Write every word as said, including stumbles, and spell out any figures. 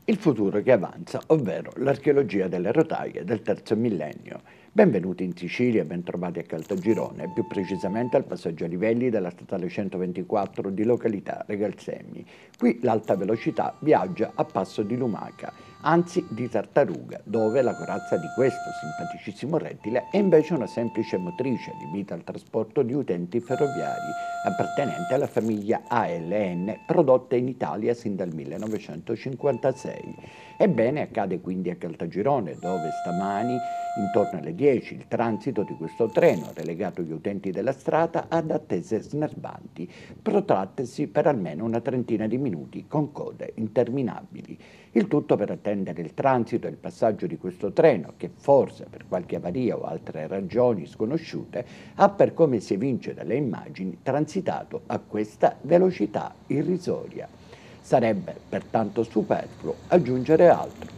Il futuro che avanza, ovvero l'archeologia delle rotaie del terzo millennio. Benvenuti in Sicilia e bentrovati a Caltagirone, più precisamente al passaggio a livelli della statale centoventiquattro di località Regalsemi. Qui l'alta velocità viaggia a passo di lumaca, anzi di tartaruga, dove la corazza di questo simpaticissimo rettile è invece una semplice motrice adibita al trasporto di utenti ferroviari, appartenente alla famiglia A L N, prodotta in Italia sin dal millenovecentocinquantasei. Ebbene, accade quindi a Caltagirone, dove stamani, intorno alle dieci, il transito di questo treno, relegato agli utenti della strada, ad attese snervanti, protrattesi per almeno una trentina di minuti con code interminabili. Il tutto per attendere il transito e il passaggio di questo treno che forse per qualche avaria o altre ragioni sconosciute ha, per come si evince dalle immagini, transitato a questa velocità irrisoria. Sarebbe pertanto superfluo aggiungere altro.